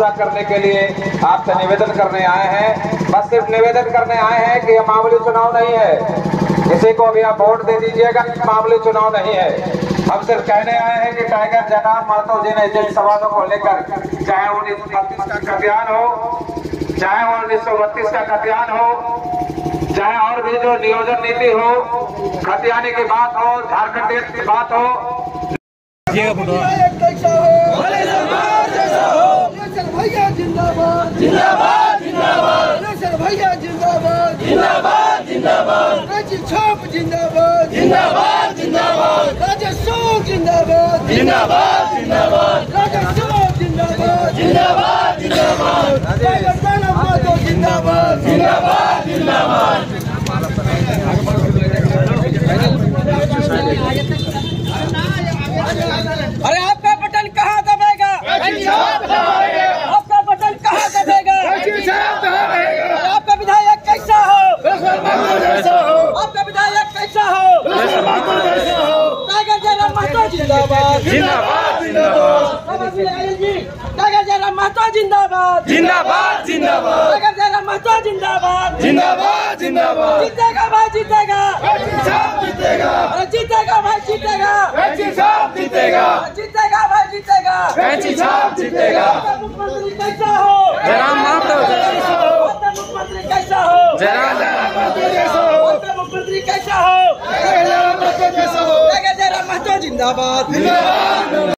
पूरा करने के लिए आपसे निवेदन करने आए हैं। बस सिर्फ निवेदन करने आए हैं कि यह मामूली चुनाव नहीं है, किसी को भी आप वोट दे दीजिएगा, मामूली चुनाव नहीं है। हम सिर्फ कहने आए हैं कि टाइगर जयराम महतो जी ने जिन सवालों को लेकर, चाहे 1932 का कत्यान हो, चाहे 1932 का कत्यान हो, चाहे और भी जो नियोजन नीति हो, खतियाने की बात हो, झारखंड की बात हो, भैया जिंदाबाद जिंदाबाद जिंदाबाद, भैया जिंदाबाद जिंदाबाद जिंदाबाद, राज्य छाप जिंदाबाद जिंदाबाद जिंदाबाद, राज्य शोक जिंदाबाद जिंदाबाद जिंदाबाद, राज्य शोक जिंदाबाद जिंदाबाद जिंदाबाद, टाइगर जयराम महतो जिंदाबाद जिंदाबाद जिंदाबाद। अरे आपका बटन कहाँ दबेगा? आपका बटन कहाँ दबेगा? आपका विधायक कैसा हो? आपका विधायक कैसा हो? टाइगर जयराम महतो जिंदाबाद जिंदाबाद जिंदाबाद, टाइगर जयराम महतो जिंदाबाद जिंदाबाद जिंदाबाद, टाइगर जयराम महतो जिंदाबाद जिंदाबाद जिंदाबाद। जीतेगा भाई जीतेगा, जीतेगा, अरे जीतेगा भाई जीतेगा, जीतेगा, जीतेगा भाई जीतेगा, कैंची छाप जीतेगा। मुख्यमंत्री कैसा हो? जयराम महतो मुख्यमंत्री कैसा हो? मुख्यमंत्री कैसा हो? टाइगर जयराम महतो जिंदाबाद।